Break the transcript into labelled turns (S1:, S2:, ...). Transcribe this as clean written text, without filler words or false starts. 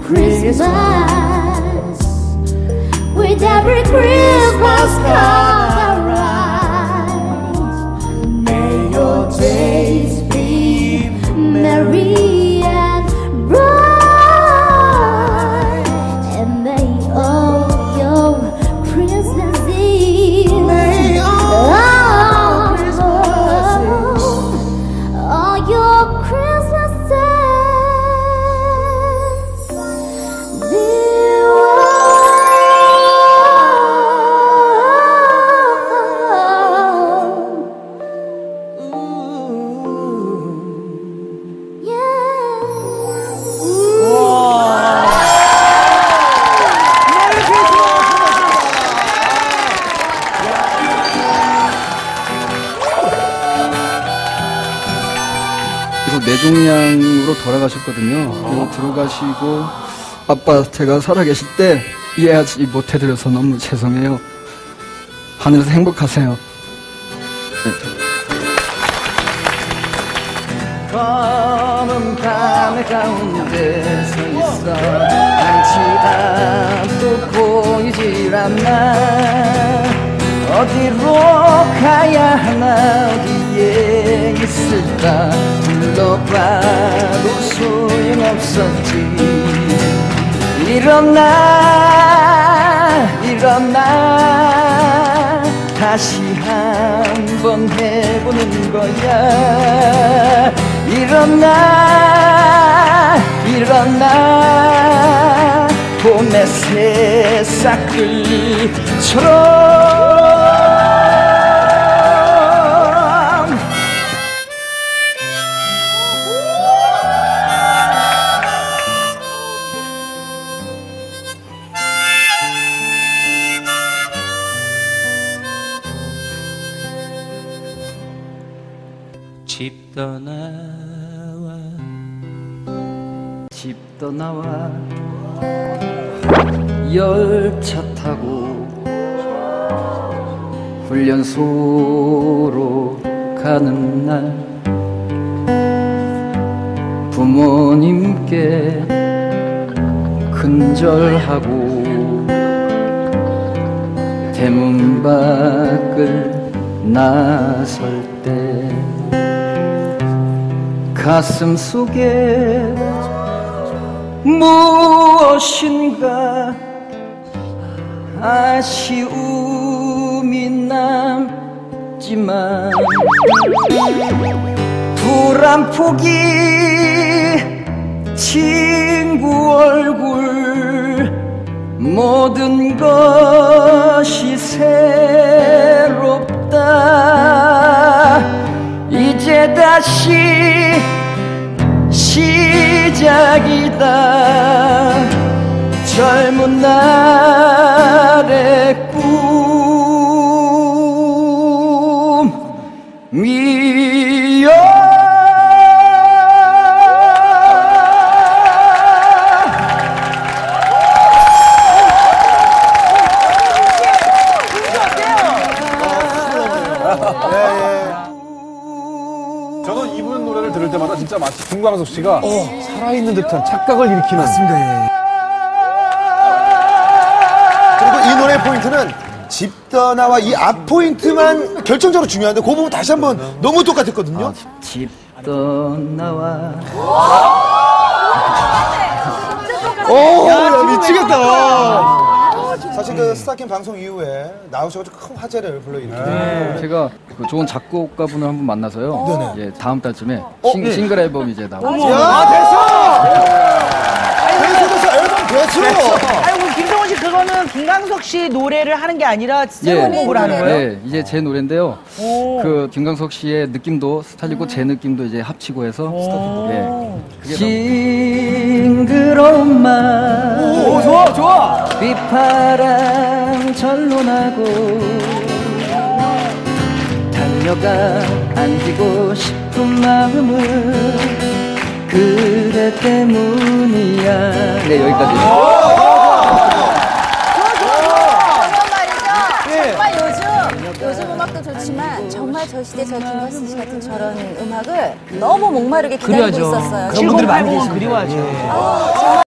S1: Christmas, with every Christmas card arrives. May your days be merry and bright, and may all your Christmases, all your Christmases be
S2: 그래서 내종양으로 돌아가셨거든요. 그리고 들어가시고 아빠 제가 살아계실 때 이해하지 못해드려서 너무 죄송해요. 하늘에서 행복하세요. 네.
S3: 검은 밤의 가운데 서 있어 많지 않고 보이질 않나. 어디로 가야 하나 어디에 있을까 불러봐도 소용없었지. 일어나 다시 한번 해보는 거야. 일어나 봄의 새싹들처럼. 집 떠나와 열차 타고 훈련소로 가는 날 부모님께 근절하고 대문 밖을 나설 때 가슴 속에 무엇인가 아쉬움이 남지만 불 안 포기 친구 얼굴 모든 것이 새롭다. 이제 다시 시작이다. 젊은 날의 꿈이여.
S4: 저는 이분 노래를 들을 때마다 진짜 마치 김광석 씨가 살아있는 듯한 착각을 일으키는. 맞습니다.
S5: 그리고 이 노래의 포인트는 집 떠나와 이 앞 포인트만 결정적으로 중요한데 그 부분 다시 한번 너무 똑같았거든요.
S3: 집 떠나와.
S5: 야, 미치겠다. 사실 그 스타킹 방송 이후에 나오셔가지고 큰 화제를 불러일으키는.
S2: 제가 그 좋은 작곡가분을 한 분 만나서요.
S5: 네네.
S2: 이제 다음 달쯤에 싱글 앨범이 이제 나오고.
S5: 야, 됐어! 앨범 됐어!
S6: 아이고, 김성원 씨, 그거는 김광석 씨 노래를 하는 게 아니라 새로운 곡을 하는 거예요?
S2: 네, 이제 제 노래인데요. 그 김광석 씨의 느낌도 살리고 제 느낌도 이제 합치고 해서. 예.
S3: 싱그러운 말.
S6: 오, 좋아!
S3: 빗바람 절로 나고 달려가 안기고 싶은 마음은 그대 때문이야. 네, 여기까지.
S1: 정말 요즘 음악도 좋지만 정말 저 시대 저 김광석 씨 같은 저런 음악을 너무 목마르게 기다리고 있었어요.
S6: 그런 분들이 많이 계시는데. 그리워하죠.